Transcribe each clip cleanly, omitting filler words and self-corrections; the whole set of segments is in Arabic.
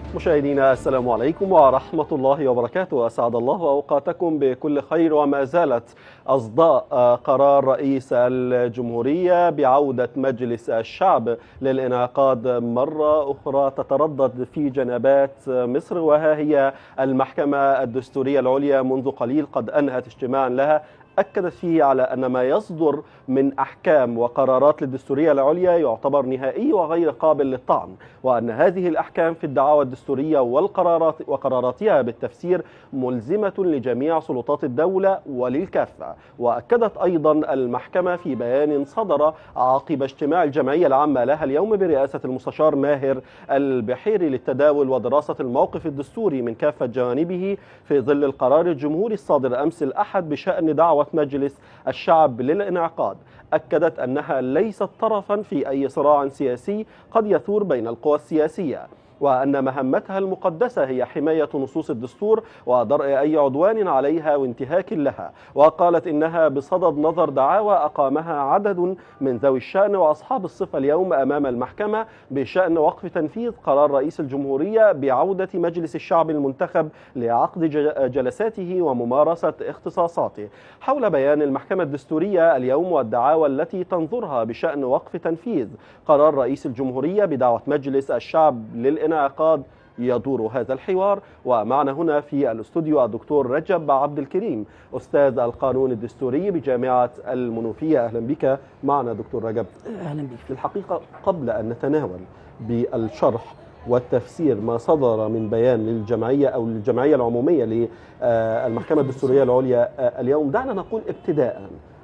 مشاهدينا السلام عليكم ورحمة الله وبركاته. أسعد الله أوقاتكم بكل خير. وما زالت أصداء قرار رئيس الجمهورية بعودة مجلس الشعب للانعقاد مرة أخرى تتردد في جنبات مصر، وها هي المحكمة الدستورية العليا منذ قليل قد أنهت اجتماعا لها أكدت فيه على أن ما يصدر من أحكام وقرارات للدستورية العليا يعتبر نهائي وغير قابل للطعن، وأن هذه الأحكام في الدعاوى الدستورية وقراراتها بالتفسير ملزمة لجميع سلطات الدولة وللكافة. وأكدت أيضا المحكمة في بيان صدر عقب اجتماع الجمعية العامة لها اليوم برئاسة المستشار ماهر البحيري للتداول ودراسة الموقف الدستوري من كافة جوانبه في ظل القرار الجمهوري الصادر أمس الأحد بشأن دعوة مجلس الشعب للانعقاد، أكدت أنها ليست طرفا في أي صراع سياسي قد يثور بين القوى السياسية، وأن مهمتها المقدسة هي حماية نصوص الدستور ودرء أي عدوان عليها وانتهاك لها. وقالت إنها بصدد نظر دعاوى أقامها عدد من ذوي الشأن وأصحاب الصفة اليوم أمام المحكمة بشأن وقف تنفيذ قرار رئيس الجمهورية بعودة مجلس الشعب المنتخب لعقد جلساته وممارسة اختصاصاته. حول بيان المحكمة الدستورية اليوم والدعاوى التي تنظرها بشأن وقف تنفيذ قرار رئيس الجمهورية بدعوة مجلس الشعب للانعقاد يدور هذا الحوار. ومعنا هنا في الاستوديو الدكتور رجب عبد الكريم، أستاذ القانون الدستوري بجامعة المنوفية. أهلا بك معنا دكتور رجب. أهلا بك. في الحقيقة قبل أن نتناول بالشرح والتفسير ما صدر من بيان للجمعية أو الجمعية العمومية للمحكمة الدستورية العليا اليوم، دعنا نقول ابتداء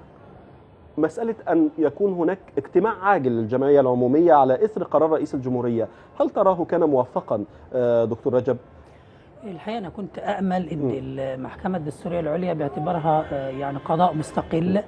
مسألة أن يكون هناك اجتماع عاجل للجمعية العمومية على إثر قرار رئيس الجمهورية، هل تراه كان موفقا دكتور رجب؟ الحقيقة أنا كنت أأمل أن المحكمة الدستورية العليا باعتبارها يعني قضاء مستقل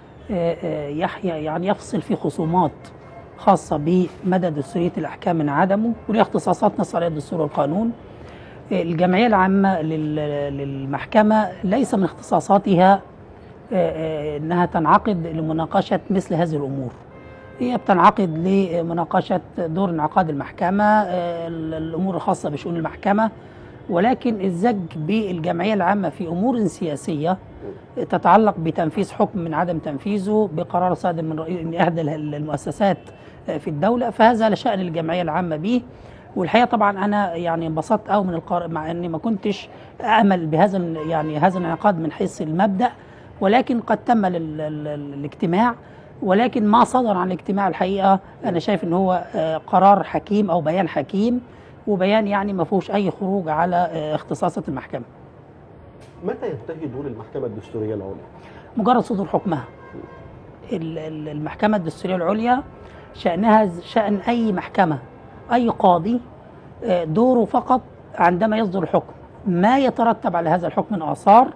يعني يفصل في خصومات خاصة بمدى دستورية الأحكام من عدمه، وليه اختصاصات نص عليها الدستور والقانون. الجمعية العامة للمحكمة ليس من اختصاصاتها أنها تنعقد لمناقشة مثل هذه الأمور، هي بتنعقد لمناقشة دور انعقاد المحكمة، الأمور الخاصة بشؤون المحكمة، ولكن الزج بالجمعية العامة في أمور سياسية تتعلق بتنفيذ حكم من عدم تنفيذه بقرار صادر من إحدى المؤسسات في الدولة، فهذا لشأن الجمعية العامة به. والحقيقة طبعا أنا يعني انبسطت أوي من القرار، مع أني ما كنتش أأمل بهذا هذا الانعقاد من حيث المبدأ، ولكن قد تم الاجتماع. ولكن ما صدر عن الاجتماع الحقيقة أنا شايف أنه هو قرار حكيم أو بيان حكيم، وبيان يعني ما فيهوش أي خروج على اختصاصات المحكمة. متى ينتهي دور المحكمة الدستورية العليا؟ مجرد صدور حكمها. المحكمة الدستورية العليا شأنها شأن أي محكمة، أي قاضي دوره فقط عندما يصدر الحكم، ما يترتب على هذا الحكم من آثار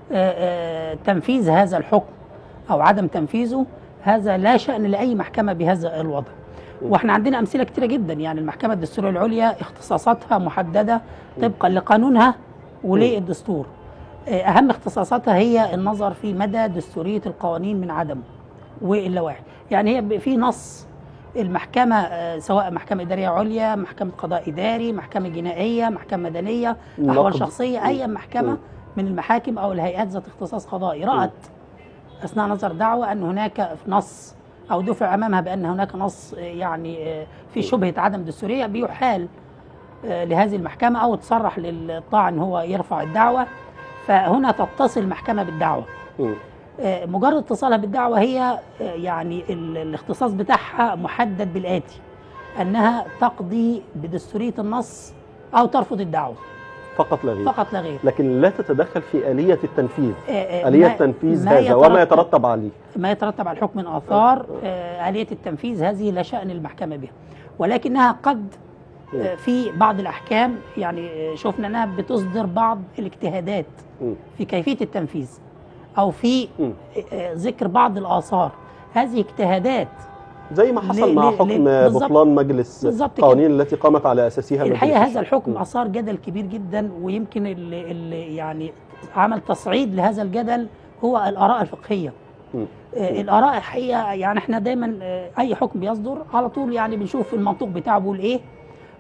تنفيذ هذا الحكم أو عدم تنفيذه، هذا لا شأن لأي محكمة بهذا الوضع. واحنا عندنا أمثلة كتيرة جدا، يعني المحكمة الدستورية العليا اختصاصاتها محددة طبقا لقانونها وللدستور. أهم اختصاصاتها هي النظر في مدى دستورية القوانين من عدمه واللوائح. يعني هي في نص المحكمة سواء محكمة إدارية عليا، محكمة قضاء إداري، محكمة جنائية، محكمة مدنية، أحوال شخصية، أي محكمة من المحاكم أو الهيئات ذات اختصاص قضائي رأت أثناء نظر دعوة أن هناك نص أو دفع أمامها بأن هناك نص يعني في شبهة عدم دستورية، بيحال لهذه المحكمة أو تصرح للطاعن أن هو يرفع الدعوة، فهنا تتصل المحكمة بالدعوة. مجرد اتصالها بالدعوة هي يعني الاختصاص بتاعها محدد بالآتي: أنها تقضي بدستورية النص أو ترفض الدعوة فقط لا غير. فقط لا غير، لكن لا تتدخل في آلية التنفيذ. آلية تنفيذ هذا وما يترتب عليه، ما يترتب على الحكم من آثار آلية التنفيذ هذه لا شأن المحكمة بها، ولكنها قد في بعض الأحكام يعني شفنا أنها بتصدر بعض الاجتهادات في كيفية التنفيذ أو في ذكر بعض الآثار. هذه اجتهادات زي ما حصل مع حكم بطلان مجلس القوانين التي قامت على أساسها الحقيقة. هذا الحكم أثار جدل كبير جدا، ويمكن اللي يعني عمل تصعيد لهذا الجدل هو الآراء الفقهية. الآراء الحقيقة يعني احنا دايما أي حكم بيصدر على طول يعني بنشوف المنطوق بتاعه بيقول إيه،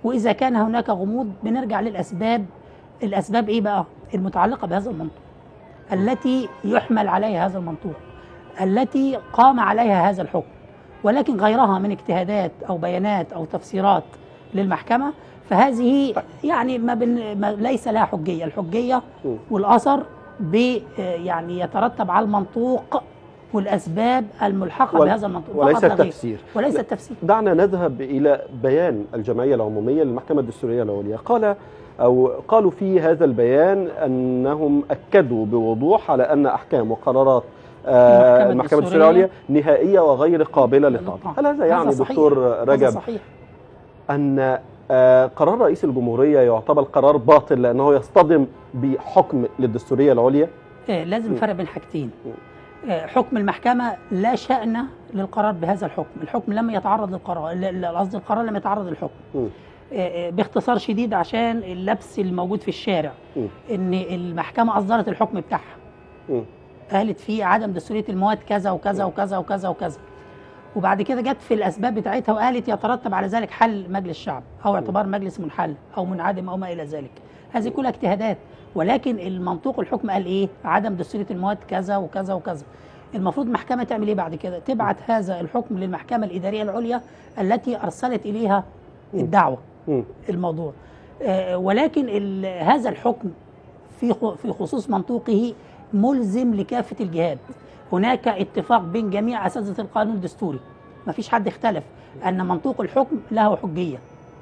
واذا كان هناك غموض بنرجع للاسباب. الاسباب ايه بقى؟ المتعلقه بهذا المنطوق، التي يحمل عليها هذا المنطوق، التي قام عليها هذا الحكم، ولكن غيرها من اجتهادات او بيانات او تفسيرات للمحكمه، فهذه يعني ليس لها حجيه. الحجيه والاثر يعني يترتب على المنطوق والاسباب الملحقه بهذا المنطوق وليس التفسير. وليس التفسير. دعنا نذهب الى بيان الجمعيه العموميه للمحكمه الدستوريه العليا. قالوا في هذا البيان انهم اكدوا بوضوح على ان احكام وقرارات المحكمه الدستوريه العليا نهائيه وغير قابله للطعن. هل هذا يعني دكتور رجب ان قرار رئيس الجمهوريه يعتبر قرار باطل لانه يصطدم بحكم للدستوريه العليا؟ لازم نفرق بين حاجتين. حكم المحكمة لا شأن للقرار بهذا الحكم، الحكم لم يتعرض للقرار، قصدي القرار لم يتعرض للحكم. باختصار شديد عشان اللبس الموجود في الشارع، ان المحكمة أصدرت الحكم بتاعها، قالت فيه عدم دستورية المواد كذا وكذا وكذا وكذا وكذا، وبعد كده جت في الأسباب بتاعتها وقالت يترتب على ذلك حل مجلس الشعب أو اعتبار مجلس منحل أو منعدم أو ما إلى ذلك. هذه كلها اجتهادات، ولكن المنطوق الحكم قال ايه؟ عدم دستورية المواد كذا وكذا وكذا. المفروض المحكمة تعمل ايه بعد كده؟ تبعت هذا الحكم للمحكمة الإدارية العليا التي أرسلت إليها الدعوة الموضوع. ولكن هذا الحكم في خصوص منطوقه ملزم لكافة الجهات. هناك اتفاق بين جميع أساتذة القانون الدستوري، ما فيش حد اختلف أن منطوق الحكم له حجية،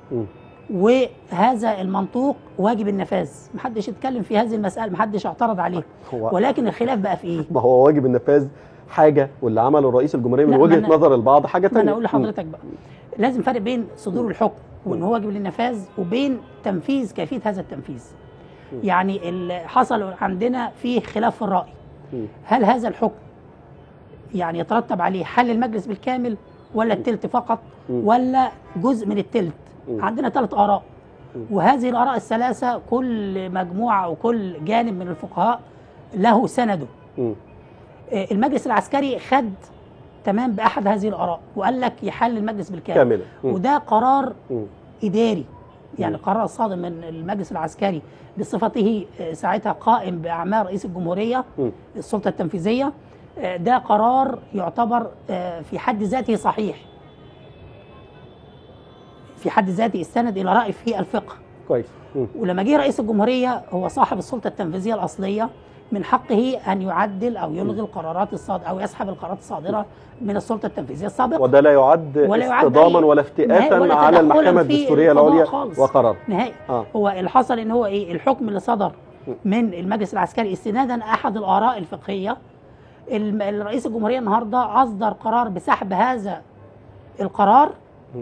وهذا المنطوق واجب النفاذ. محدش يتكلم في هذه المسألة، محدش اعترض عليه، ولكن الخلاف بقى في ايه؟ ما هو واجب النفاذ حاجة، واللي عمله رئيس الجمهورية من وجهة نظر البعض حاجة ثانيه. أنا أقول لحضرتك بقى لازم فرق بين صدور الحكم وإن هو واجب للنفاذ وبين تنفيذ، كيفية هذا التنفيذ. يعني اللي حصل عندنا فيه خلاف في الرأي، هل هذا الحكم يعني يترتب عليه حل المجلس بالكامل ولا التلت فقط ولا جزء من التلت؟ عندنا 3 آراء، وهذه الآراء الثلاثة كل مجموعة أو كل جانب من الفقهاء له سنده. المجلس العسكري خد تمام بأحد هذه الآراء وقال لك يحل المجلس بالكامل، وده قرار إداري، يعني قرار صادر من المجلس العسكري بصفته ساعتها قائم بأعمال رئيس الجمهورية السلطة التنفيذية. ده قرار يعتبر في حد ذاته صحيح، في حد ذاته استند الى راي في الفقه. كويس. ولما جه رئيس الجمهوريه هو صاحب السلطه التنفيذيه الاصليه، من حقه ان يعدل او يلغي القرارات الصادره او يسحب القرارات الصادره من السلطه التنفيذيه السابقه، وده لا يعد اصطداما ولا افتئاتا على المحكمه الدستوريه العليا وقرار نهائي. هو اللي حصل ان هو ايه؟ الحكم اللي صدر من المجلس العسكري استنادا احد الاراء الفقهيه، الرئيس الجمهوريه النهارده اصدر قرار بسحب هذا القرار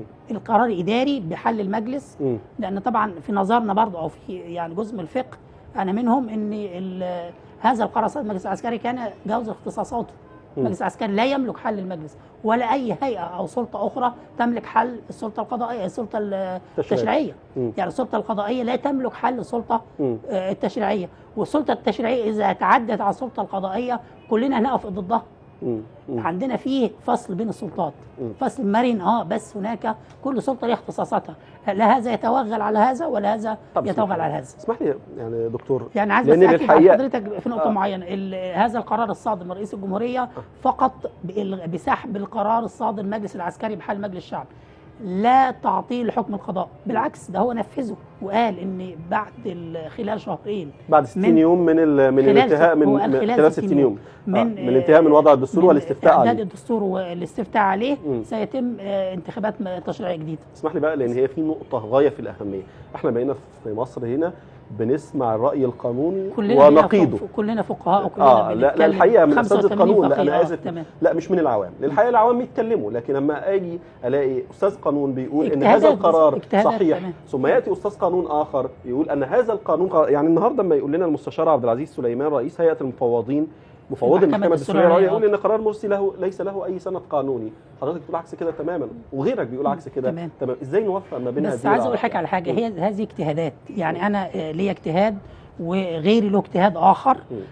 إداري بحل المجلس. لأن طبعا في نظرنا برضه أو في يعني جزء من الفقه أنا منهم أن هذا القرار صدر المجلس العسكري كان جوز اختصاصاته. المجلس العسكري لا يملك حل المجلس ولا أي هيئة أو سلطة أخرى تملك حل السلطة القضائية، السلطة التشريعية. يعني السلطة القضائية لا تملك حل السلطة التشريعية، والسلطة التشريعية إذا تعدت على السلطة القضائية كلنا هنقف ضدها. عندنا فيه فصل بين السلطات، فصل مرن بس هناك كل سلطه لها اختصاصاتها، لا هذا يتوغل على هذا ولا هذا يتوغل على هذا. اسمح لي يعني دكتور، يعني عايز بس اكد على حضرتك في نقطه معينه. هذا القرار الصادر من رئيس الجمهوريه فقط بسحب القرار الصادر من المجلس العسكري بحل مجلس الشعب، لا تعطيل حكم القضاء، بالعكس ده هو نفذه وقال ان بعد خلال شهرين، بعد 60 يوم من الانتهاء من خلال 60 يوم من الانتهاء من وضع الدستور والاستفتاء عليه، اعداد الدستور والاستفتاء عليه سيتم انتخابات تشريعيه جديده. اسمح لي بقى، لان هي في نقطه غايه في الاهميه. احنا بقينا في مصر هنا بنسمع الراي القانوني ونقيضه، كلنا فقهاء وكلنا لا الحقيقه من اساتذه القانون، لا انا اسف، لا مش من العوام. الحقيقه العوام يتكلموا، لكن لما اجي الاقي استاذ قانون بيقول ان هذا القرار صحيح ثم ياتي استاذ قانون اخر يقول ان هذا القانون يعني النهارده لما يقول لنا المستشار عبد العزيز سليمان رئيس هيئه المفوضين مفوض المحكمه الدستوريه العليا يقول ان قرار مرسي ليس له اي سند قانوني، حضرتك بتقول عكس كده تماما وغيرك بيقول عكس كده تمام. ازاي نوفق ما بين هذه؟ بس عايز اقول حاجه على حاجه، هذه اجتهادات، يعني انا ليا اجتهاد وغيري له اجتهاد اخر،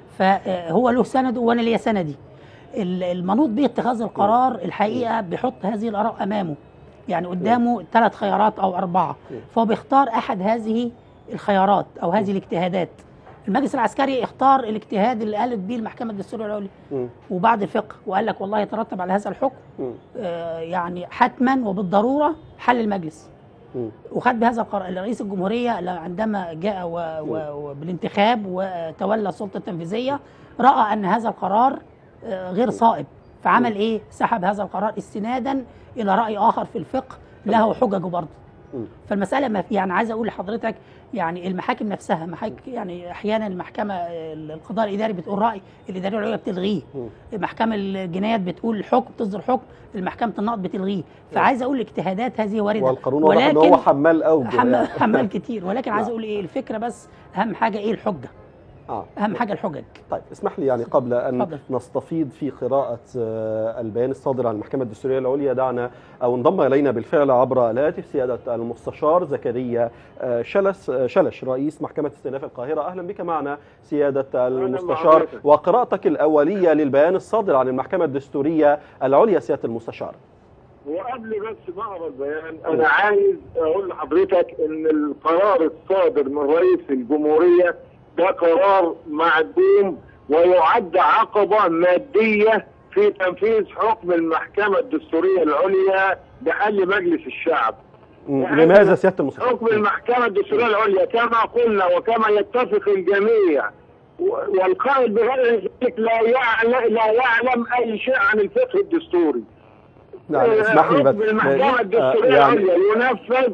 فهو له سنده وانا ليا سندي. المنوط به اتخاذ القرار الحقيقه بيحط هذه الاراء امامه، يعني قدامه 3 خيارات او 4، فهو بيختار احد هذه الخيارات او هذه الاجتهادات. المجلس العسكري اختار الاجتهاد اللي قالت به المحكمه الدستوريه العليا وبعض الفقه، وقال لك والله يترتب على هذا الحكم يعني حتما وبالضروره حل المجلس. وخد بهذا القرار رئيس الجمهوريه عندما جاء بالانتخاب وتولى السلطه التنفيذيه، راى ان هذا القرار غير صائب، فعمل ايه؟ سحب هذا القرار استنادا الى راي اخر في الفقه له حججه برضه. فالمساله يعني عايز اقول لحضرتك يعني المحاكم نفسها يعني احيانا المحكمه القضاء الاداري بتقول راي، الاداريه العليا بتلغيه، محكمه الجنايات بتقول حكم تصدر حكم، المحكمه النقض بتلغيه. فعايز اقول الاجتهادات هذه وارده، والقانون ولكن هو حمال حمال كتير، ولكن عايز اقول ايه الفكره، بس اهم حاجه ايه الحجه. أهم حاجة الحجج. طيب اسمح لي يعني قبل أن نستفيض في قراءة البيان الصادر عن المحكمة الدستورية العليا، دعنا أو انضم إلينا بالفعل عبر الهاتف سيادة المستشار زكريا شلش رئيس محكمة استئناف القاهرة. أهلا بك معنا سيادة المستشار، وقراءتك الأولية للبيان الصادر عن المحكمة الدستورية العليا سيادة المستشار. وقبل بس ما اقرا البيان انا عايز اقول لحضرتك ان القرار الصادر من رئيس الجمهوريه ده قرار معدوم ويعد عقبة مادية في تنفيذ حكم المحكمة الدستورية العليا بحل مجلس الشعب. لماذا سيادة المستشار؟ حكم المحكمة الدستورية العليا كما قلنا وكما يتفق الجميع والقائد بغير ذلك لا يعلم أي شيء عن الفقه الدستوري. يعني اسمح لي حكم المحكمة الدستورية العليا ينفذ.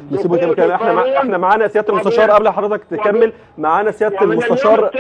احنا معانا سياده المستشار قبل حضرتك تكمل، معانا سياده المستشار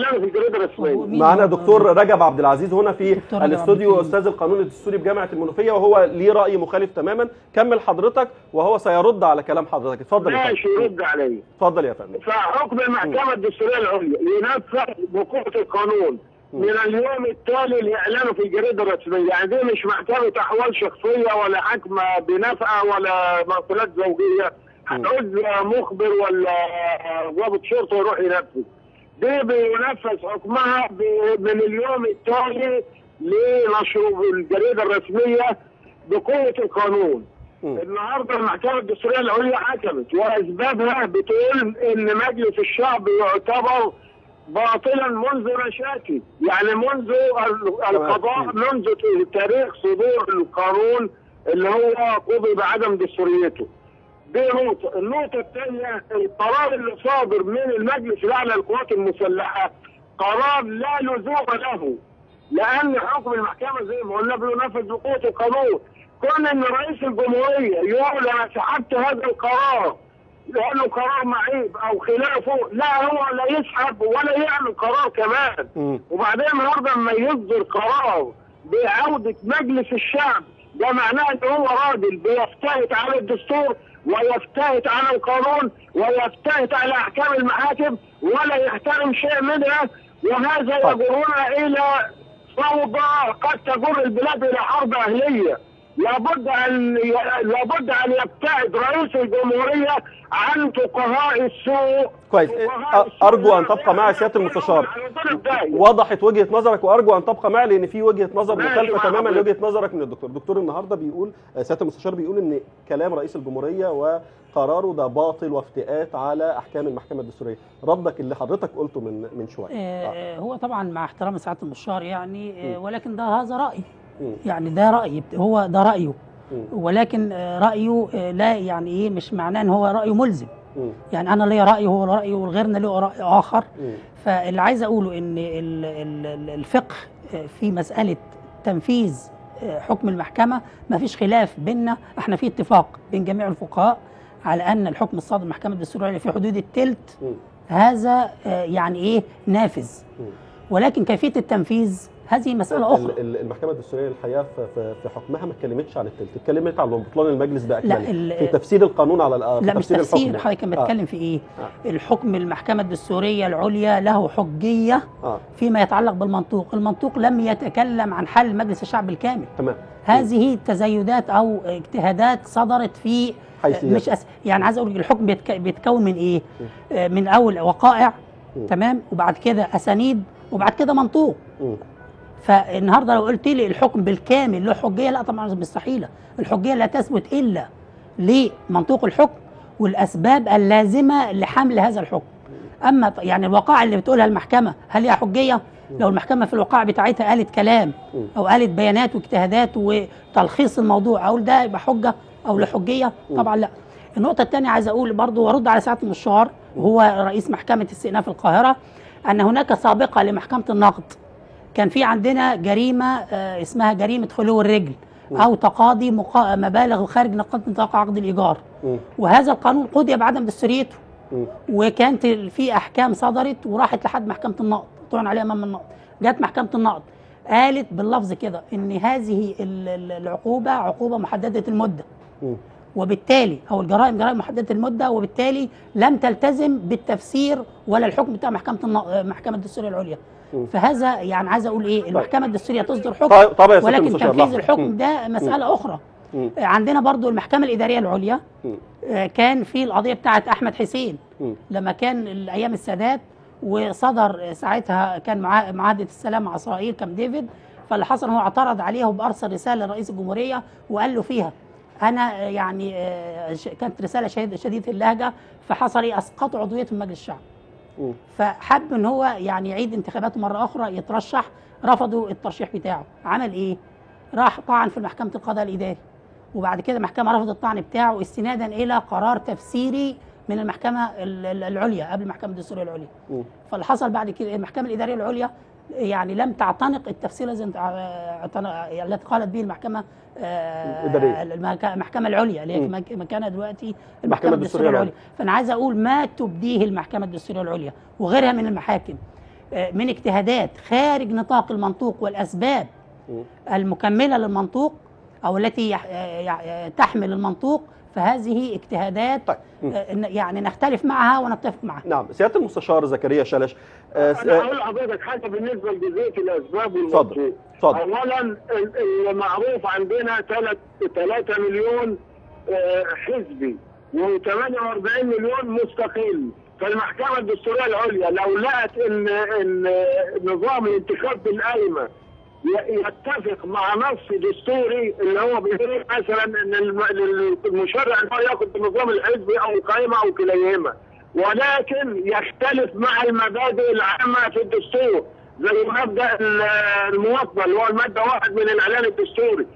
معانا دكتور رجب عبد العزيز هنا في الاستوديو، استاذ القانون الدستوري بجامعه المنوفيه، وهو ليه راي مخالف تماما. كمل حضرتك وهو سيرد على كلام حضرتك. اتفضل يا فندم. ماشي يرد علي. اتفضل يا فندم. فحكم المحكمة الدستورية العليا ينفذ بقوة القانون من اليوم التالي لإعلانه في الجريدة الرسمية. يعني دي مش محكمة أحوال شخصية ولا حكم بنفقة ولا مأكولات زوجية هتعوز مخبر ولا ضابط شرطة يروح ينفذ. دي بينفذ حكمها من اليوم التالي لنشره في الجريدة الرسمية بقوة القانون. النهارده المحكمة الدستورية العليا حكمت وأسبابها بتقول إن مجلس الشعب يعتبر باطلا منذ نشأته، يعني منذ القضاء، منذ تاريخ صدور القانون اللي هو قضي بعدم دستوريته. دي نقطة. النقطة الثانية القرار اللي صادر من المجلس الأعلى للقوات المسلحة قرار لا لزوم له، لأن حكم المحكمة زي ما قلنا بينفذ بقوة القانون. كون إن رئيس الجمهورية يقول أنا سحبت هذا القرار لأنه قرار معيب أو خلافه، لا هو لا يسحب ولا يعمل قرار كمان. وبعدين النهارده لما يصدر قرار بعودة مجلس الشعب ده معناه إن هو راجل بيفتهت على الدستور ويفتهت على القانون ويفتهت على أحكام المحاكم ولا يحترم شيء منها، وهذا يجرنا إلى فوضى قد تجر البلاد إلى حرب أهلية. لابد أن يبتعد رئيس الجمهورية عن فقهاء السوء. كويس. أرجو أن تبقى معي سيادة المستشار. وضحت وجهة نظرك وأرجو أن تبقى معي لأن في وجهة نظر مخالفة تماما لوجهة نظرك من الدكتور. الدكتور النهارده بيقول، سيادة المستشار بيقول إن كلام رئيس الجمهورية وقراره ده باطل وافتئات على أحكام المحكمة الدستورية. ردك اللي حضرتك قلته من شوية. هو طبعا مع احترام سعادة المستشار يعني ولكن هذا رأي، يعني ده رأي، هو ده رأيه، ولكن رأيه لا يعني ايه مش معناه ان هو رأيه ملزم. يعني انا ليا رأي وهو رأيه وغيرنا له رأي آخر. فاللي عايز اقوله ان الفقه في مسألة تنفيذ حكم المحكمة ما فيش خلاف بيننا، احنا في اتفاق بين جميع الفقهاء على ان الحكم الصادر من المحكمة الدستورية في حدود الثلث هذا يعني ايه نافذ، ولكن كيفية التنفيذ هذه مسألة أخرى. المحكمة الدستورية الحقيقة في حكمها ما اتكلمتش عن الثلث، اتكلمت عن بطلان المجلس بأكمله في تفسير القانون على لا مش تفسير. حضرتك كان بتكلم في إيه؟ الحكم المحكمة الدستورية العليا له حجية فيما يتعلق بالمنطوق، المنطوق لم يتكلم عن حل مجلس الشعب بالكامل. تمام. هذه تزايدات أو اجتهادات صدرت في مش يعني عايز أقول الحكم بيتكون من إيه؟ من أول وقائع، تمام، وبعد كده أسانيد، وبعد كده منطوق. فالنهارده لو قلت لي الحكم بالكامل له حجيه، لا طبعا مستحيله. الحجيه لا تثبت الا لمنطوق الحكم والاسباب اللازمه لحمل هذا الحكم. اما يعني الوقائع اللي بتقولها المحكمه هل هي حجيه؟ لو المحكمه في الوقائع بتاعتها قالت كلام او قالت بيانات واجتهادات وتلخيص الموضوع، اقول ده يبقى حجه او لا حجيه؟ طبعا لا. النقطه الثانيه عايز اقول برضو وارد على سعاده المستشار وهو رئيس محكمه استئناف القاهره ان هناك سابقه لمحكمه النقد. كان في عندنا جريمه اسمها جريمه خلو الرجل او تقاضي مبالغ خارج نطاق عقد الايجار، وهذا القانون قضي بعدم دستوريته، وكانت في احكام صدرت وراحت لحد محكمه النقد، طعن عليها امام النقد. جت محكمه النقد قالت باللفظ كده ان هذه العقوبه عقوبه محدده المده، وبالتالي او الجرائم جرائم محدده المده، وبالتالي لم تلتزم بالتفسير ولا الحكم بتاع محكمه الدستوريه العليا. فهذا يعني عايز اقول ايه، المحكمه الدستوريه تصدر حكم ولكن تنفيذ الحكم ده مساله اخرى. عندنا برضو المحكمه الاداريه العليا كان في القضيه بتاعه احمد حسين لما كان ايام السادات، وصدر ساعتها كان معاهده السلام مع اسرائيل كامب ديفيد. فاللي حصل هو اعترض عليها وبارسل رساله لرئيس الجمهوريه وقال له فيها انا يعني كانت رساله شديده اللهجه، فحصل ايه، اسقطوا عضويته من مجلس الشعب. فحب ان هو يعني يعيد انتخاباته مره اخرى يترشح، رفضوا الترشيح بتاعه. عمل ايه؟ راح طعن في محكمه القضاء الاداري، وبعد كده المحكمه رفضت الطعن بتاعه استنادا الى قرار تفسيري من المحكمه العليا قبل المحكمه الدستوريه العليا. فاللي حصل بعد كده المحكمه الاداريه العليا يعني لم تعتنق التفسير التي قالت به المحكمه المحكمه العليا اللي هي مكانها دلوقتي المحكمه الدستوريه العليا. فانا عايز اقول ما تبديه المحكمه الدستوريه العليا وغيرها من المحاكم من اجتهادات خارج نطاق المنطوق والاسباب المكمله للمنطوق او التي تحمل المنطوق، فهذه اجتهادات يعني نختلف معها ونتفق معها. نعم. سياده المستشار زكريا شلش، انا هقول لحضرتك حاجه بالنسبه لجزئيه الاسباب والمنطوق. اولا المعروف عندنا 3 مليون حزبي و48 مليون مستقل. فالمحكمه الدستوريه العليا لو لقت ان نظام الانتخاب بالقايمه يتفق مع نص دستوري اللي هو بيقول مثلا ان المشرع ان هو ياخد بالنظام الحزبي او القائمه او كليهما، ولكن يختلف مع المبادئ العامه في الدستور زي مبدا المواطنه اللي هو الماده 1 من الاعلان الدستوري،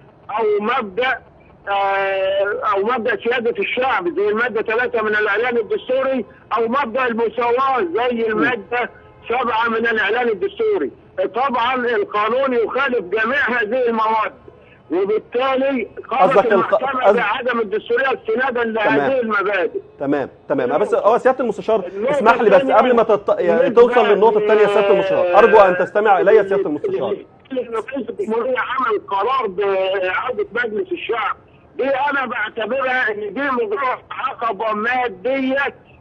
او مبدا سياده الشعب زي الماده 3 من الاعلان الدستوري، او مبدا المساواه زي الماده 7 من الاعلان الدستوري. طبعا القانون يخالف جميع هذه المواد، وبالتالي قررت المحكمه بعدم الدستوريه استنادا لهذه المبادئ. تمام. بس هو سياده المستشار اسمح لي بس قبل ما يعني توصل للنقطه الثانيه سياده المستشار، ارجو ان تستمع الي سياده المستشار. رئيس الجمهوريه عمل قرار بعوده مجلس الشعب، دي انا بعتبرها ان دي مجرد عقبه ماديه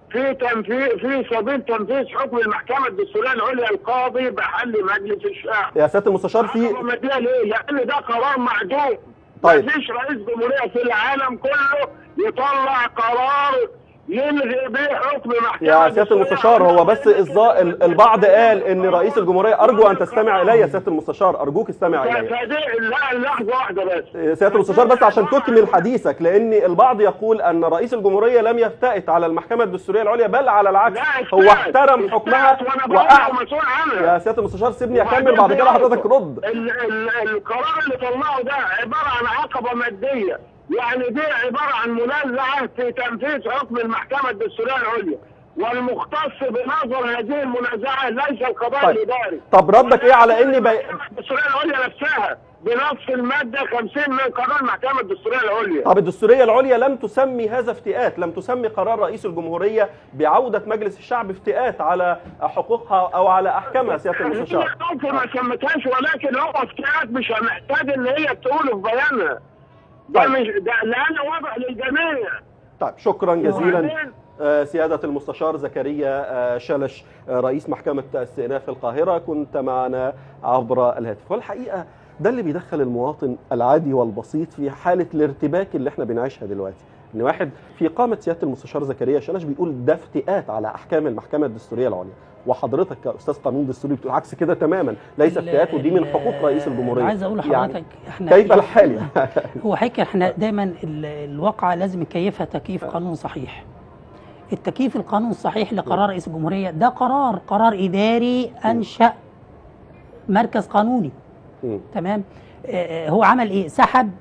في سبيل تنفيذ حكم المحكمه الدستوريه العليا القاضي بحل مجلس الشعب. يا سياده المستشار في ليه؟ لان ده قرار معدوم. طيب مفيش رئيس جمهوريه في العالم كله يطلع قرار يلغي به حكم محكمه. يا سياده المستشار هو بس البعض قال ان رئيس الجمهوريه، ارجو ان تستمع الي يا سياده المستشار، ارجوك استمع الي. لا لحظه واحده بس سياده المستشار بس عشان تكمل حديثك، لان البعض يقول ان رئيس الجمهوريه لم يفتئت على المحكمه الدستوريه العليا، بل على العكس هو احترم حكمها مسؤول عنها. يا سياده المستشار سيبني اكمل بعد كده حضرتك رد. القرار اللي طلعه ده عباره عن عقبه ماديه، يعني دي عباره عن منازعه في تنفيذ حكم المحكمه الدستوريه العليا، والمختص بنظر هذه المنازعه ليس القضاء الاداري. طب ردك ايه على ان الدستوريه العليا نفسها بنص الماده 50 من قانون المحكمه الدستوريه العليا؟ طب الدستوريه العليا لم تسمي هذا افتئات، لم تسمي قرار رئيس الجمهوريه بعوده مجلس الشعب افتئات على حقوقها او على احكامها سياده المستشار. ممكن ما سمتهاش، ولكن هو افتئات مش محتاج ان هي تقوله في بيانها. ده مش ده لانه وضع للجميع. طيب شكرا جزيلا سيادة المستشار زكريا شلش رئيس محكمة استئناف القاهرة، كنت معنا عبر الهاتف. والحقيقة ده اللي بيدخل المواطن العادي والبسيط في حالة الارتباك اللي احنا بنعيشها دلوقتي. ان واحد في قامه سياده المستشار زكريا شنش بيقول ده افتئات على احكام المحكمه الدستوريه العليا، وحضرتك كاستاذ قانون دستوري بتقول عكس كده تماما، ليس افتئات ودي من حقوق رئيس الجمهوريه. عايز اقول لحضرتك يعني احنا كيف الحال؟ هو حكي احنا دايما الواقعه لازم نكيفها تكييف قانون صحيح. التكييف القانون الصحيح لقرار رئيس الجمهوريه ده قرار اداري انشا مركز قانوني. تمام. هو عمل ايه؟ سحب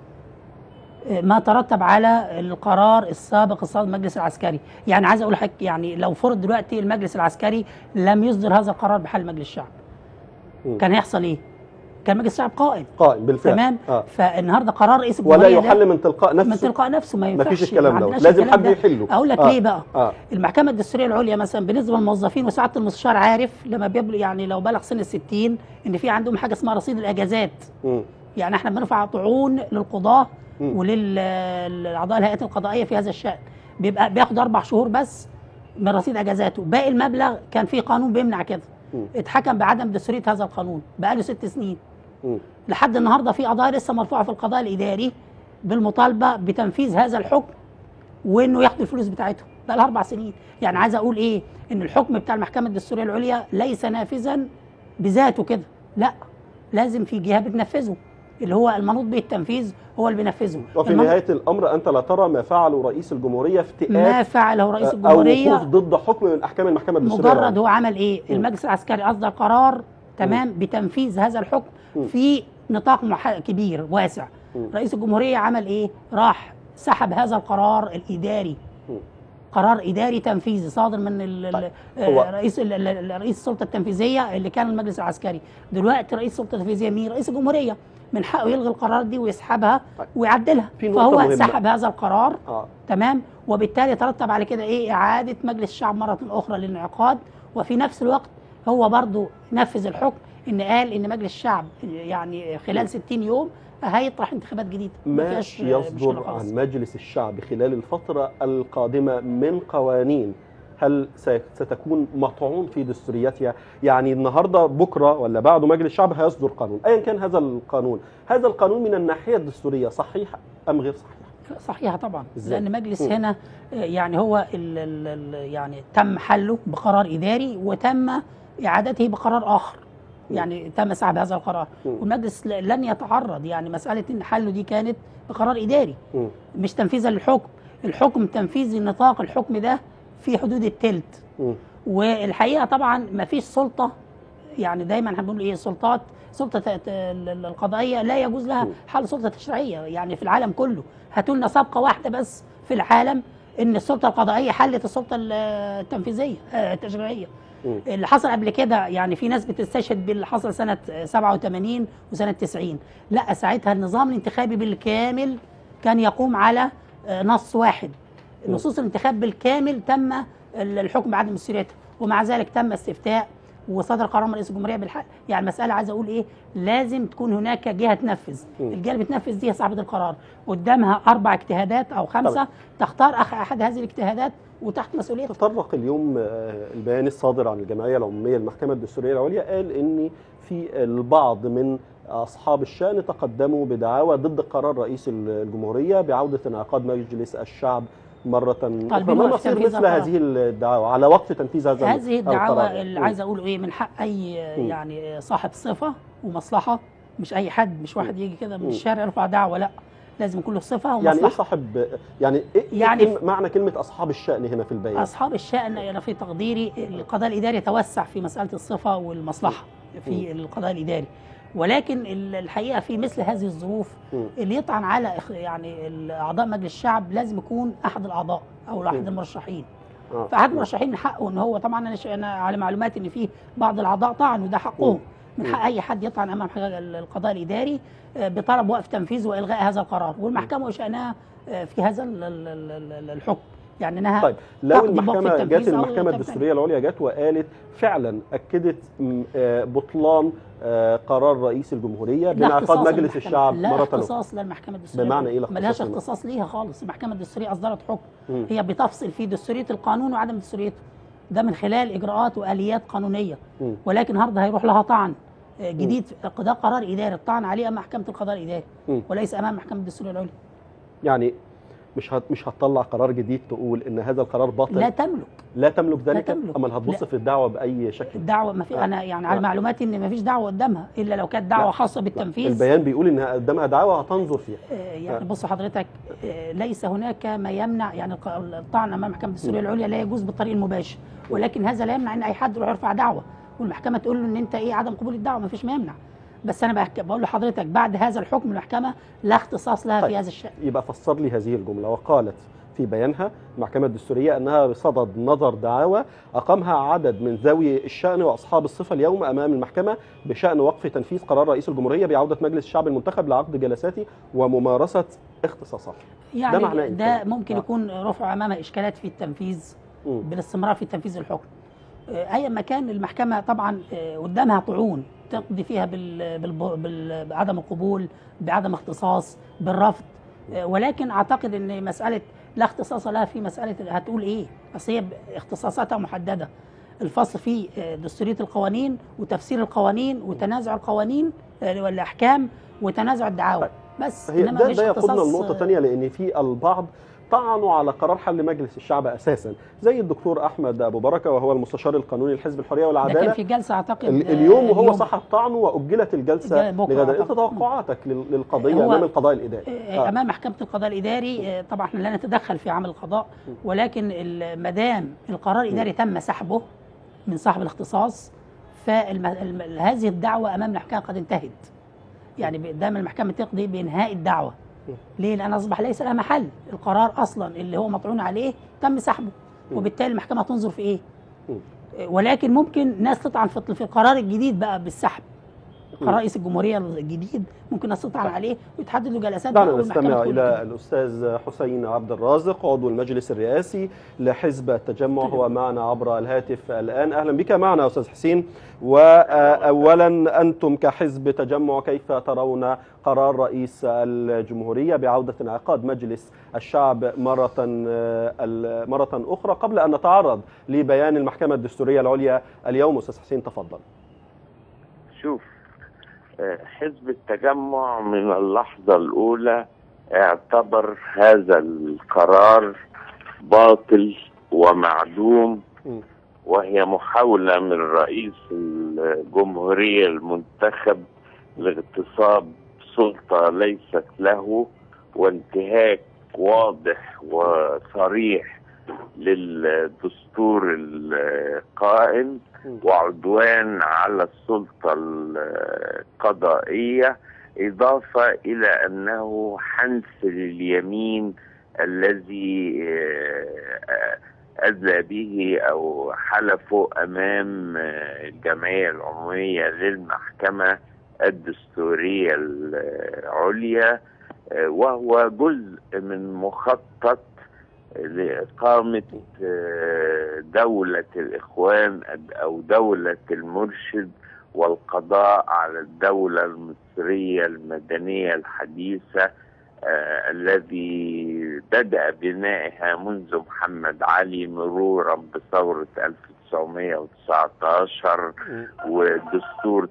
ما ترتب على القرار السابق الصادر المجلس العسكري. يعني عايز اقول لحضرتك يعني لو فرض دلوقتي المجلس العسكري لم يصدر هذا القرار بحل مجلس الشعب كان هيحصل ايه؟ كان مجلس الشعب قائم بالفعل. تمام. فالنهارده قرار رئيس الجمهوريه ولا يحل من تلقاء نفسه. من تلقاء نفسه ما ينفعش. مفيش الكلام ده، لازم حد يحله. اقول لك ليه بقى؟ المحكمه الدستوريه العليا مثلا بالنسبه للموظفين وسعاده المستشار عارف لما بيبلغ يعني لو بلغ سن ال60 ان في عندهم حاجه اسمها رصيد الاجازات. يعني احنا بنرفع طعون للقضاه وللاعضاء الهيئات القضائيه في هذا الشان، بيبقى بياخد 4 شهور بس من رصيد اجازاته، باقي المبلغ كان في قانون بيمنع كده. اتحكم بعدم دستوريه هذا القانون بقاله 6 سنين. لحد النهارده في قضايا لسه مرفوعه في القضاء الاداري بالمطالبه بتنفيذ هذا الحكم وانه ياخدوا الفلوس بتاعتهم، بقى لها 4 سنين. يعني عايز اقول ايه؟ ان الحكم بتاع المحكمه الدستوريه العليا ليس نافذا بذاته كده، لا، لازم في جهه بتنفذه اللي هو المنوط به التنفيذ هو اللي بينفذه. وفي نهايه الامر انت لا ترى ما فعله رئيس الجمهوريه افتئات ما فعله رئيس الجمهوريه او وقوف ضد حكم من احكام المحكمه الدستوريه. مجرد هو عمل ايه؟ المجلس العسكري اصدر قرار تمام بتنفيذ هذا الحكم في نطاق كبير واسع. رئيس الجمهوريه عمل ايه؟ راح سحب هذا القرار الاداري. قرار اداري تنفيذي صادر من رئيس السلطه التنفيذيه اللي كان المجلس العسكري. دلوقتي رئيس السلطه التنفيذيه مين؟ رئيس الجمهوريه. من حقه يلغي القرار دي ويسحبها ويعدلها، فهو سحب هذا القرار. تمام. وبالتالي ترتب على كده ايه؟ اعاده مجلس الشعب مره اخرى للانعقاد. وفي نفس الوقت هو برضو نفذ الحكم ان قال ان مجلس الشعب يعني خلال 60 يوم هيطرح انتخابات جديده. ما يصدر عن مجلس الشعب خلال الفترة القادمة من قوانين هل ستكون مطعون في دستوريتها؟ يعني النهاردة بكرة ولا بعده مجلس الشعب هيصدر قانون أيا كان هذا القانون من الناحية الدستورية صحيح أم غير صحيح؟ صحيحة طبعا. لأن مجلس هنا يعني هو يعني تم حله بقرار إداري وتم إعادته بقرار آخر. يعني تم سحب هذا القرار والمجلس لن يتعرض. يعني مسألة إن حله دي كانت بقرار إداري مش تنفيذا للحكم. الحكم تنفيذ نطاق الحكم ده في حدود التلت. والحقيقة طبعا ما فيش سلطة، يعني دايما احنا بنقول ايه؟ سلطة القضائية لا يجوز لها حل سلطة تشريعية. يعني في العالم كله هاتوا لنا سابقة واحدة بس في العالم ان السلطة القضائية حلت السلطة التنفيذية التشريعية. اللي حصل قبل كده يعني في ناس بتستشهد باللي حصل سنة 87 وسنة 90. لا، ساعتها النظام الانتخابي بالكامل كان يقوم على نص واحد. نصوص الانتخاب بالكامل تم الحكم بعدم دستوريتها، ومع ذلك تم استفتاء وصدر قرار من رئيس الجمهوريه بالحق. يعني المساله عايز اقول ايه؟ لازم تكون هناك جهه تنفذ. الجهه اللي بتنفذ دي صاحبه القرار، قدامها 4 اجتهادات او 5 تختار احد هذه الاجتهادات وتحت مسؤوليتها. تطرق اليوم البيان الصادر عن الجمعيه العموميه للمحكمه الدستوريه العليا قال ان في البعض من اصحاب الشان تقدموا بدعاوى ضد قرار رئيس الجمهوريه بعوده انعقاد مجلس الشعب مرة أخرى. ما مصير مثل هذه الدعاوى على وقف تنفيذ هذه الدعاوى؟ اللي عايز أقوله إيه؟ من حق أي يعني صاحب صفة ومصلحة، مش أي حد، مش واحد يجي كده من الشارع يرفع دعوة، لا، لازم يكون له صفة ومصلحة. يعني إيه صاحب؟ يعني إيه معنى كلمة أصحاب الشأن هنا في البيان؟ أصحاب الشأن أنا في تقديري القضاء الإداري توسع في مسألة الصفة والمصلحة في القضاء الإداري، ولكن الحقيقه في مثل هذه الظروف اللي يطعن على يعني اعضاء مجلس الشعب لازم يكون احد الاعضاء او احد المرشحين. فاحد المرشحين من حقه ان هو، طبعا انا على معلومات ان في بعض الاعضاء طعن وده حقهم. من حق اي حد يطعن امام القضاء الاداري بطلب وقف تنفيذ والغاء هذا القرار، والمحكمه وشانها في هذا الحكم. يعني انها طيب لو المحكمه الدستوريه العليا جت وقالت فعلا اكدت بطلان قرار رئيس الجمهوريه بانعقاد مجلس الشعب مره لا اختصاص للمحكمه الدستوريه. بمعنى ايه؟ ملهاش اختصاص ليها خالص. المحكمه الدستوريه اصدرت حكم هي بتفصل في دستوريه القانون وعدم دستوريته، ده من خلال اجراءات واليات قانونيه. ولكن النهارده هيروح لها طعن جديد. ده قرار اداري الطعن عليه امام محكمه القضاء الاداري وليس امام محكمه الدستوريه العليا. يعني مش هتطلع قرار جديد تقول ان هذا القرار باطل؟ لا تملك ذلك. لا تملك. امال هتبص في الدعوه باي شكل؟ الدعوه ما في انا يعني على معلوماتي ان ما فيش دعوه قدامها الا لو كانت دعوه خاصه بالتنفيذ. البيان بيقول ان قدامها دعوه هتنظر فيها. يعني بص حضرتك، ليس هناك ما يمنع، يعني الطعن امام المحكمه الدستوريه العليا لا يجوز بالطريق المباشر، ولكن هذا لا يمنع ان اي حد يروح يرفع دعوه والمحكمه تقول له ان انت ايه عدم قبول الدعوه، ما فيش ما يمنع. بس انا بقول لحضرتك بعد هذا الحكم المحكمه لا اختصاص لها في هذا الشأن. يبقى فسر لي هذه الجمله. وقالت في بيانها المحكمة الدستورية أنها بصدد نظر دعاوى أقامها عدد من ذوي الشأن وأصحاب الصفة اليوم أمام المحكمة بشأن وقف تنفيذ قرار رئيس الجمهورية بعودة مجلس الشعب المنتخب لعقد جلساته وممارسة اختصاصاته. يعني ده معناه ده ممكن يكون رفع أمامها إشكالات في التنفيذ بالاستمرار في تنفيذ الحكم. أي مكان المحكمة طبعا قدامها طعون تقضي فيها بعدم القبول، بعدم اختصاص، بالرفض، ولكن أعتقد أن مسألة لا اختصاص لها في مسألة هتقول إيه، بس هي اختصاصاتها محددة. الفصل في دستورية القوانين وتفسير القوانين وتنازع القوانين والأحكام وتنازع الدعاوى، بس إنما ده يقودنا لنقطة ثانية، لأن في البعض طعنوا على قرار حل مجلس الشعب اساسا، زي الدكتور احمد ابو بركه وهو المستشار القانوني لحزب الحريه والعداله. ده كان في جلسه اعتقد اليوم وهو صحح طعنه واجلت الجلسه لغدا. انت توقعاتك للقضيه امام القضاء الاداري؟ امام محكمه القضاء الاداري طبعا احنا لا نتدخل في عمل القضاء، ولكن ما دام القرار الاداري تم سحبه من صاحب الاختصاص فهذه الدعوه امام المحكمه قد انتهت. يعني دايما المحكمه تقضي بانهاء الدعوه. ليه؟ لأن أصبح ليس لها محل، القرار أصلا اللي هو مطعون عليه تم سحبه، وبالتالي المحكمة تنظر في إيه؟ ولكن ممكن ناس تطعن في القرار الجديد بقى بالسحب. قرار رئيس الجمهورية الجديد ممكن ناس تطعن عليه ويتحدد له جلسات. دعنا نستمع إلى الأستاذ حسين عبد الرازق عضو المجلس الرئاسي لحزب التجمع، هو معنا عبر الهاتف الآن. أهلا بك معنا أستاذ حسين. وأولا أنتم كحزب تجمع كيف ترون قرار رئيس الجمهورية بعودة انعقاد مجلس الشعب مرة أخرى، قبل أن نتعرض لبيان المحكمة الدستورية العليا اليوم؟ أستاذ حسين تفضل. شوف، حزب التجمع من اللحظة الأولى اعتبر هذا القرار باطل ومعدوم، وهي محاولة من رئيس الجمهورية المنتخب لاغتصاب سلطة ليست له، وانتهاك واضح وصريح للدستور القائم، وعدوان على السلطة القضائية، إضافة إلى أنه حنس لليمين الذي أدلى به أو حلفه أمام الجمعية العمومية للمحكمة الدستورية العليا، وهو جزء من مخطط لإقامة دولة الإخوان أو دولة المرشد، والقضاء على الدولة المصرية المدنية الحديثة الذي بدأ بنائها منذ محمد علي مرورا بثورة 1919 ودستور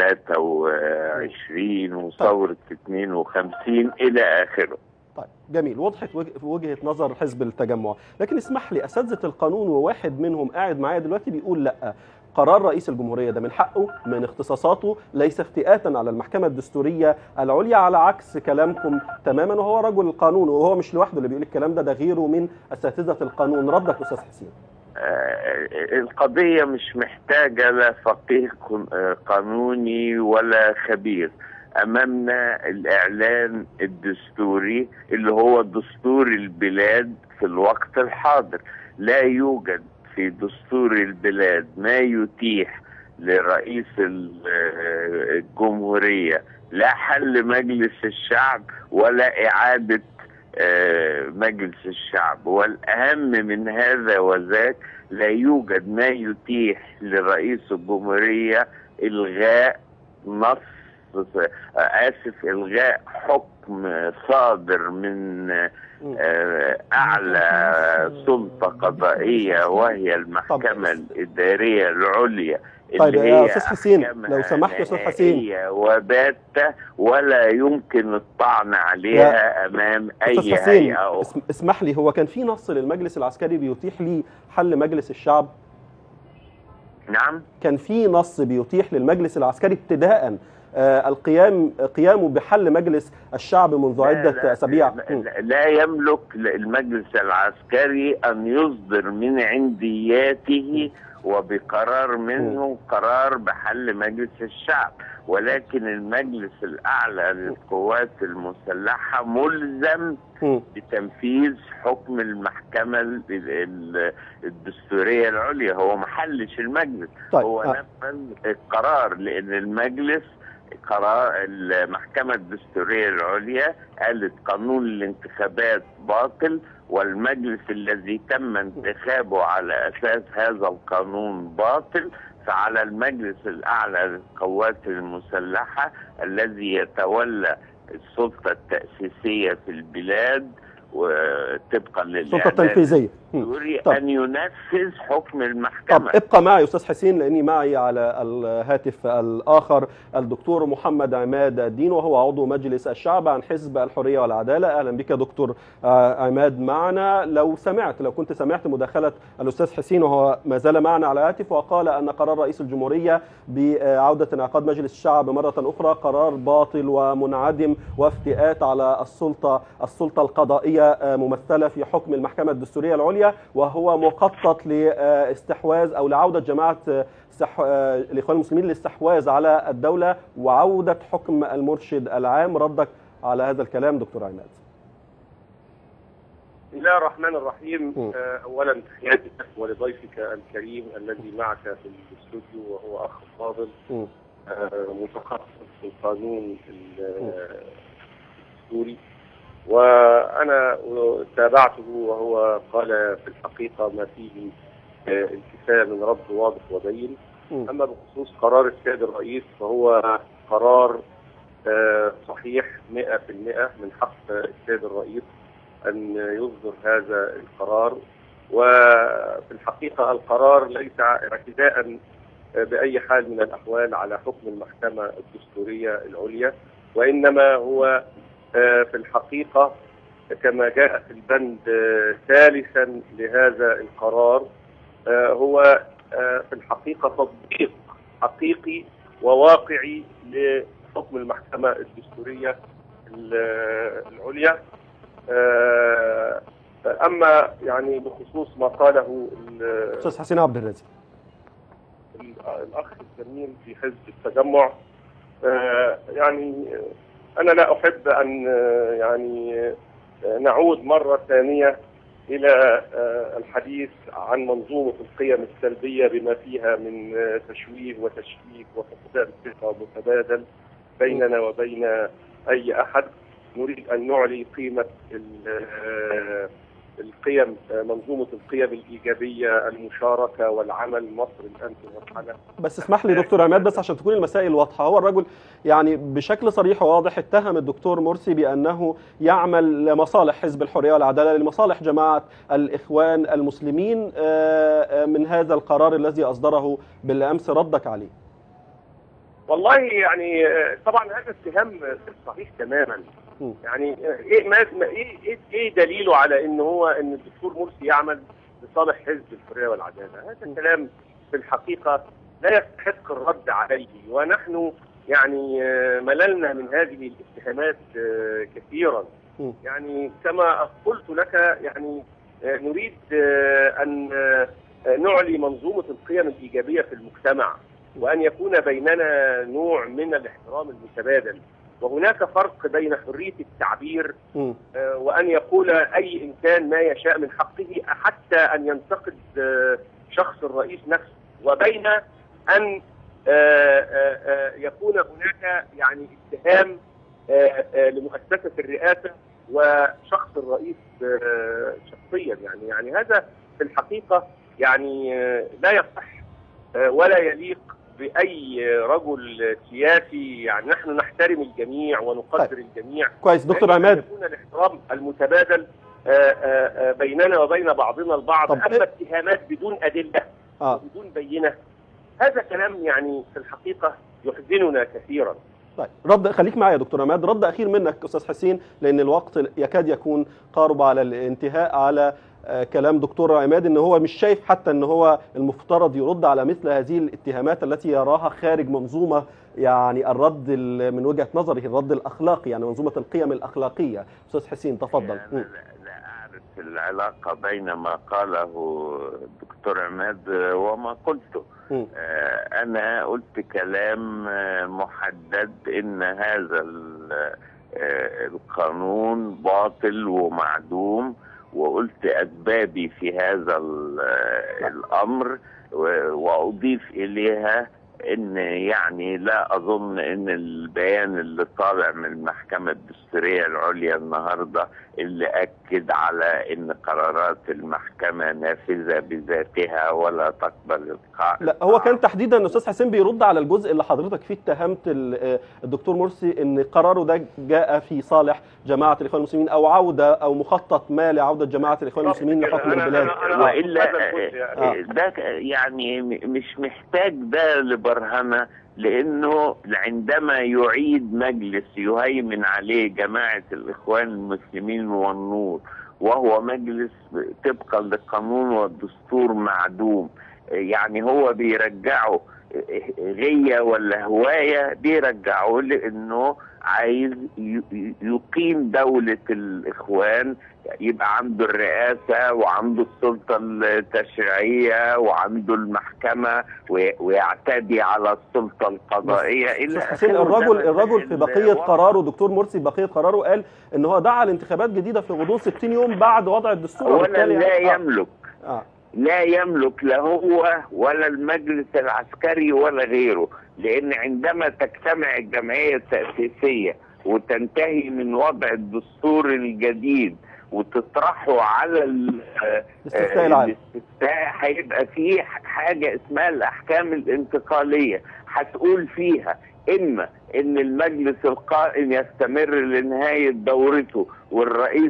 23 وثورة 52 إلى آخره. طيب جميل، وضحت وجهة نظر حزب التجمع، لكن اسمح لي، أساتذة القانون وواحد منهم قاعد معايا دلوقتي بيقول لا، قرار رئيس الجمهورية ده من حقه، من اختصاصاته، ليس افتئاتا على المحكمة الدستورية العليا، على عكس كلامكم تماما، وهو رجل القانون وهو مش لوحده اللي بيقول الكلام ده غيره من أساتذة القانون. ردك أستاذ حسين؟ القضية مش محتاجة لا فقيه قانوني ولا خبير. أمامنا الإعلان الدستوري اللي هو دستور البلاد في الوقت الحاضر. لا يوجد في دستور البلاد ما يتيح لرئيس الجمهورية لا حل مجلس الشعب ولا إعادة مجلس الشعب، والأهم من هذا وذاك لا يوجد ما يتيح لرئيس الجمهورية إلغاء إلغاء حكم صادر من أعلى سلطة قضائية وهي المحكمة الإدارية العليا. طيب يا أستاذ حسين لو سمحت يا أستاذ حسين، وباتة ولا يمكن الطعن عليها أمام أي هيئة أخرى. اسمح لي، هو كان في نص للمجلس العسكري بيتيح لي حل مجلس الشعب؟ نعم، كان في نص بيتيح للمجلس العسكري ابتداء قيامه بحل مجلس الشعب منذ عدة أسابيع. لا يملك المجلس العسكري أن يصدر من عندياته وبقرار منه قرار بحل مجلس الشعب، ولكن المجلس الأعلى للقوات المسلحة ملزم بتنفيذ حكم المحكمة الدستورية العليا. هو ما حلش المجلس. طيب. هو نفذ القرار، لأن المجلس قرار المحكمة الدستورية العليا قالت قانون الانتخابات باطل، والمجلس الذي تم انتخابه على أساس هذا القانون باطل، فعلى المجلس الأعلى للقوات المسلحة الذي يتولى السلطة التأسيسية في البلاد وطبقا السلطة التنفيذية أن ينفذ حكم المحكمة. طب ابقى معي أستاذ حسين، لأني معي على الهاتف الآخر الدكتور محمد عماد الدين، وهو عضو مجلس الشعب عن حزب الحرية والعدالة. أهلا بك دكتور عماد معنا. لو كنت سمعت مداخلة الأستاذ حسين وهو ما زال معنا على الهاتف، وقال أن قرار رئيس الجمهورية بعودة انعقاد مجلس الشعب مرة أخرى قرار باطل ومنعدم وافتئات على السلطة القضائية ممثلة في حكم المحكمة الدستورية العليا، وهو مخطط لاستحواذ أو لعودة جماعة الإخوان المسلمين للاستحواذ على الدولة وعودة حكم المرشد العام. ردك على هذا الكلام دكتور عماد؟ بسم الله الرحمن الرحيم. أولا تحياتي لك ولضيفك الكريم الذي معك في الاستوديو، وهو أخ فاضل متخصص في القانون الدستوري، وأنا تابعته وهو قال في الحقيقة ما فيه الكفاية من رد واضح وبين. أما بخصوص قرار السيد الرئيس فهو قرار صحيح 100% من حق السيد الرئيس أن يصدر هذا القرار، وفي الحقيقة القرار ليس اعتداء بأي حال من الأحوال على حكم المحكمة الدستورية العليا، وإنما هو في الحقيقة كما جاء في البند ثالثا لهذا القرار هو في الحقيقة تطبيق حقيقي وواقعي لحكم المحكمة الدستورية العليا. أما يعني بخصوص ما قاله أستاذ حسين عبد الرازق الأخ الزميل في حزب التجمع، يعني أنا لا أحب أن يعني نعود مرة ثانية إلى الحديث عن منظومة القيم السلبية بما فيها من تشويه وتشكيك وفقدان ثقة متبادل بيننا وبين أي أحد. نريد أن نعلي قيمة القيم، منظومة القيم الإيجابية، المشاركة والعمل. مصر الآن في مرحلة. بس اسمح لي دكتور عماد، بس عشان تكون المسائل واضحة، هو الرجل يعني بشكل صريح وواضح اتهم الدكتور مرسي بأنه يعمل لمصالح حزب الحرية والعدالة، لمصالح جماعة الإخوان المسلمين من هذا القرار الذي أصدره بالأمس. ردك عليه؟ والله يعني طبعا هذا اتهام صحيح تماما. يعني ايه دليله على ان الدكتور مرسي يعمل لصالح حزب الحرية والعدالة؟ هذا الكلام في الحقيقة لا يستحق الرد عليه، ونحن يعني مللنا من هذه الاتهامات كثيرا. يعني كما قلت لك، يعني نريد أن نعلي منظومة القيم الإيجابية في المجتمع، وأن يكون بيننا نوع من الاحترام المتبادل. وهناك فرق بين حرية التعبير وأن يقول أي إنسان ما يشاء من حقه حتى أن ينتقد شخص الرئيس نفسه، وبين أن يكون هناك يعني اتهام لمؤسسة الرئاسة وشخص الرئيس شخصيا. يعني هذا في الحقيقة يعني لا يصح ولا يليق بأي رجل سياسي. يعني نحن نحترم الجميع ونقدر الجميع. كويس دكتور عماد. يكون الاحترام المتبادل بيننا وبين بعضنا البعض، اما اتهامات بدون ادله بدون بينه، هذا كلام يعني في الحقيقه يحزننا كثيرا. طيب خليك معايا يا دكتور عماد، رد اخير منك استاذ حسين لان الوقت يكاد يكون قارب على الانتهاء على كلام دكتور عماد، ان هو مش شايف حتى ان هو المفترض يرد على مثل هذه الاتهامات التي يراها خارج منظومه، يعني الرد من وجهه نظره الرد الاخلاقي، يعني منظومه القيم الاخلاقيه. استاذ حسين تفضل. لا اعرف العلاقه بين ما قاله الدكتور عماد وما قلته. انا قلت كلام محدد ان هذا القانون باطل ومعدوم، وقلت أسبابي في هذا الأمر، وأضيف إليها إن يعني لا أظن إن البيان اللي طالع من المحكمة الدستورية العليا النهاردة اللي أكد على إن قرارات المحكمة نافذة بذاتها ولا تقبل إلقاء. لا، هو كان تحديدا أستاذ حسين بيرد على الجزء اللي حضرتك فيه اتهمت الدكتور مرسي إن قراره ده جاء في صالح جماعة الإخوان المسلمين أو عودة أو مخطط ما لعودة جماعة الإخوان المسلمين لحكم البلاد. وإلا ده يعني مش محتاج ده لبرهنة، لأنه عندما يعيد مجلس يهيمن عليه جماعة الإخوان المسلمين والنور، وهو مجلس طبقا للقانون والدستور معدوم، يعني هو بيرجعه غية ولا هواية، بيرجعه لأنه عايز يقيم دولة الإخوان، يبقى عنده الرئاسة وعنده السلطة التشريعية وعنده المحكمة ويعتدي على السلطة القضائية. إلى الرجل في بقية قراره، دكتور مرسي بقية قراره قال إن هو دعا لانتخابات جديدة في غضون 60 يوم بعد وضع الدستور. ولا لا يملك لا يملك لا هو ولا المجلس العسكري ولا غيره، لأن عندما تجتمع الجمعية التأسيسية وتنتهي من وضع الدستور الجديد وتطرحه على الاستفتاء، هيبقى فيه حاجة اسمها الأحكام الانتقالية، هتقول فيها إما إن المجلس القائم يستمر لنهاية دورته والرئيس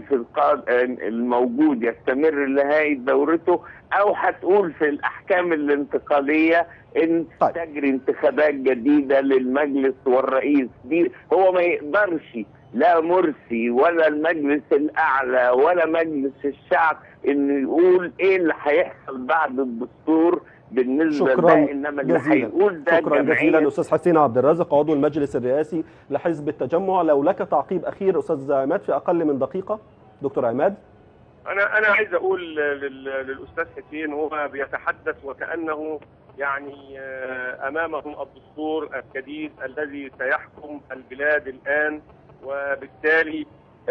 الموجود يستمر لنهاية دورته، أو هتقول في الأحكام الانتقالية إن تجري انتخابات جديدة للمجلس والرئيس. دي هو ما يقدرش لا مرسي ولا المجلس الأعلى ولا مجلس الشعب إنه يقول إيه اللي هيحصل بعد الدستور بالنسبة شكرا ده، إنما اللي هيقول ده شكرا جزيلا أستاذ حسين عبد الرازق عضو المجلس الرئاسي لحزب التجمع. لو لك تعقيب أخير أستاذ عماد في أقل من دقيقة. دكتور عماد. أنا عايز أقول للأستاذ حسين، هو بيتحدث وكأنه يعني أمامه الدستور الجديد الذي سيحكم البلاد الآن، وبالتالي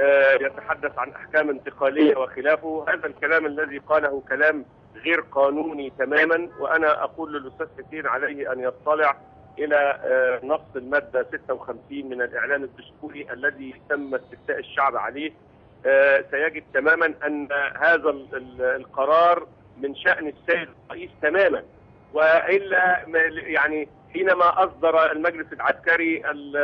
يتحدث عن أحكام انتقالية وخلافه. هذا الكلام الذي قاله كلام غير قانوني تماما، وأنا أقول للأستاذ حسين عليه أن يطلع إلى نص المادة 56 من الإعلان الدستوري الذي تم استفتاء الشعب عليه. سيجد تماما أن هذا القرار من شأن السيد الرئيس تماما، وإلا يعني حينما أصدر المجلس العسكري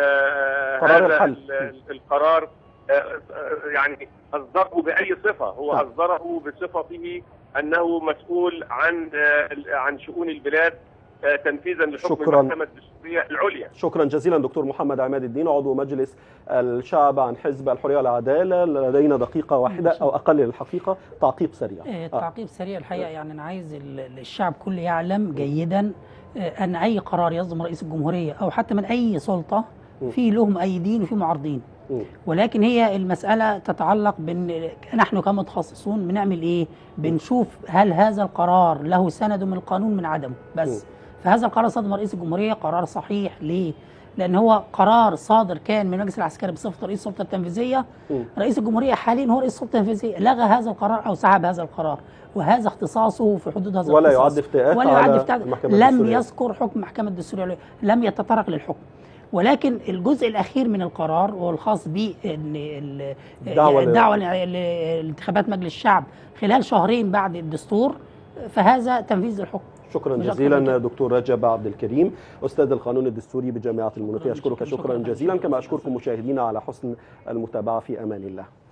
هذا القرار يعني أصدره بأي صفة؟ هو أصدره بصفته أنه مسؤول عن شؤون البلاد تنفيذا لحكم المحكمة الدستورية العليا. شكرا جزيلا دكتور محمد عماد الدين عضو مجلس الشعب عن حزب الحرية والعدالة. لدينا دقيقة واحدة أو أقل للحقيقة. تعقيب سريع. تعقيب سريع الحقيقة، يعني أنا عايز الشعب كله يعلم جيدا أن أي قرار يصدر من رئيس الجمهورية أو حتى من أي سلطة في لهم مؤيدين وفي معارضين، ولكن هي المسألة تتعلق بأن نحن كمتخصصون بنعمل إيه؟ بنشوف هل هذا القرار له سند من القانون من عدمه بس. فهذا القرار صادر من رئيس الجمهورية قرار صحيح. ليه؟ لأن هو قرار صادر كان من المجلس العسكري بصفة رئيس السلطة التنفيذية. رئيس الجمهورية حاليا هو رئيس السلطة التنفيذية، لغى هذا القرار أو سحب هذا القرار، وهذا اختصاصه في حدود هذا ولا يعد افتئات لم يذكر حكم المحكمة الدستورية، لم يتطرق للحكم. ولكن الجزء الأخير من القرار والخاص بالدعوة لانتخابات مجلس الشعب خلال شهرين بعد الدستور، فهذا تنفيذ الحكم. شكرا جزيلا دكتور رجب عبد الكريم أستاذ القانون الدستوري بجامعة المنوفية. أشكرك شكرا جزيلا، كما أشكركم مشاهدينا على حسن المتابعة. في أمان الله.